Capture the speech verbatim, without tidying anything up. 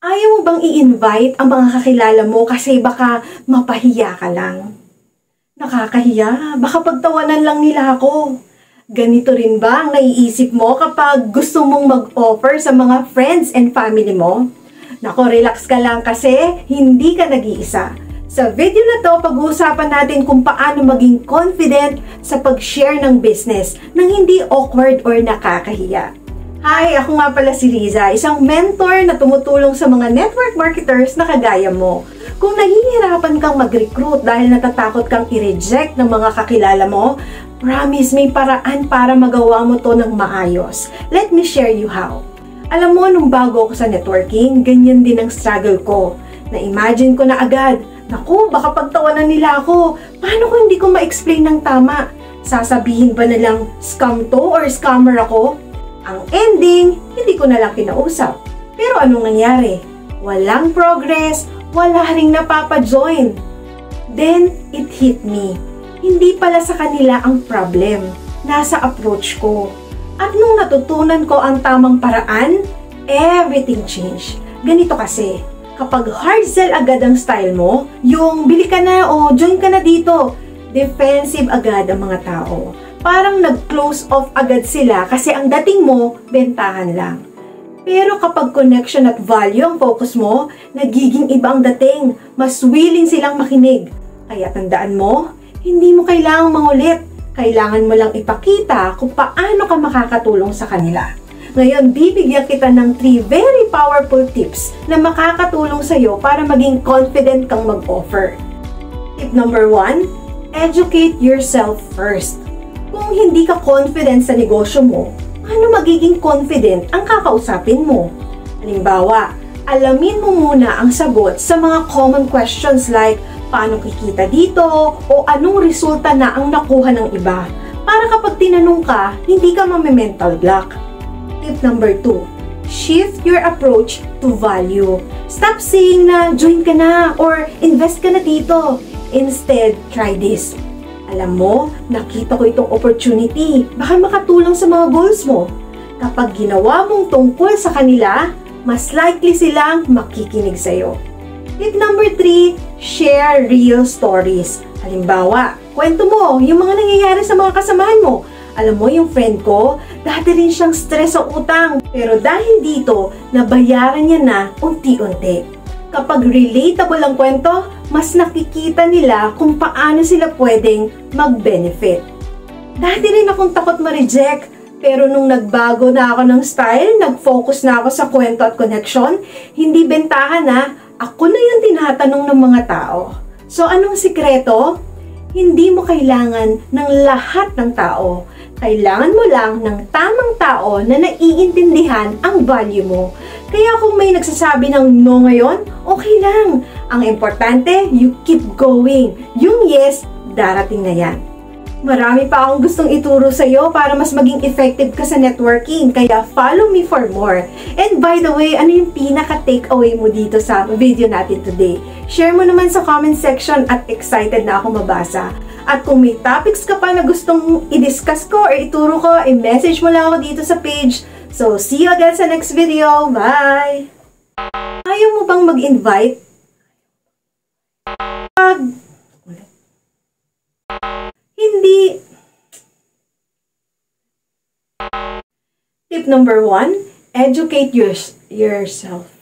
Ayaw mo bang i-invite ang mga kakilala mo kasi baka mapahiya ka lang? Nakakahiya, baka pagtawanan lang nila ako. Ganito rin ba ang naiisip mo kapag gusto mong mag-offer sa mga friends and family mo? Nako, relax ka lang kasi hindi ka nag-iisa. Sa video na to, pag-uusapan natin kung paano maging confident sa pag-share ng business nang hindi awkward or nakakahiya. Hi, ako nga pala si Riza, isang mentor na tumutulong sa mga network marketers na kagaya mo. Kung nahihirapan kang mag-recruit dahil natatakot kang i-reject ng mga kakilala mo, promise may paraan para magawa mo to ng maayos. Let me share you how. Alam mo, nung bago ako sa networking, ganyan din ang struggle ko. Na-imagine ko na agad, naku, baka pagtawanan nila ako. Paano kung hindi ko ma-explain ng tama? Sasabihin ba nilang scam to or scammer ako? Ang ending, hindi ko na lang kinausap. Pero anong nangyari? Walang progress, wala ring napapa-join. Then, it hit me. Hindi pala sa kanila ang problem, nasa approach ko. At nung natutunan ko ang tamang paraan, everything changed. Ganito kasi, kapag hard sell agad ang style mo, yung bili ka na o join ka na dito, defensive agad ang mga tao. Parang nag-close off agad sila kasi ang dating mo, bentahan lang. Pero kapag connection at value ang focus mo, nagiging iba ang dating. Mas willing silang makinig. Kaya tandaan mo, hindi mo kailangang mangulit. Kailangan mo lang ipakita kung paano ka makakatulong sa kanila. Ngayon, bibigyan kita ng three very powerful tips na makakatulong sa'yo para maging confident kang mag-offer. Tip number one, educate yourself first. Kung hindi ka confident sa negosyo mo, paano magiging confident ang kakausapin mo? Halimbawa, alamin mo muna ang sagot sa mga common questions like paano kikita dito o anong resulta na ang nakuha ng iba para kapag tinanong ka, hindi ka mame-mental block. Tip number two, shift your approach to value. Stop saying na join ka na or invest ka na dito. Instead, try this. Alam mo, nakita ko itong opportunity. Baka makatulong sa mga goals mo. Kapag ginawa mong tungkol sa kanila, mas likely silang makikinig sa'yo. Tip number three, share real stories. Halimbawa, kwento mo yung mga nangyayari sa mga kasamahan mo. Alam mo, yung friend ko, dati rin siyang stress sa utang. Pero dahil dito, nabayaran niya na unti-unti. Kapag relatable ang kwento, mas nakikita nila kung paano sila pwedeng mag-benefit. Dati rin akong takot ma-reject, pero nung nagbago na ako ng style, nag-focus na ako sa kwento at connection, hindi bentahan na, ako na yung tinatanong ng mga tao. So anong sikreto? Hindi mo kailangan ng lahat ng tao. Kailangan mo lang ng tamang tao na naiintindihan ang value mo. Kaya kung may nagsasabi ng no ngayon, okay lang. Ang importante, you keep going. Yung yes, darating na yan. Marami pa akong gustong ituro sa'yo para mas maging effective ka sa networking. Kaya follow me for more. And by the way, ano yung pinaka-takeaway mo dito sa video natin today? Share mo naman sa comment section at excited na ako mabasa. At kung may topics ka pa na gustong i-discuss ko or ituro ko, i-message mo lang ako dito sa page. So, see you again sa next video. Bye! Ayaw mo bang mag-invite? Pag... Hindi... Tip number one, educate your, yourself.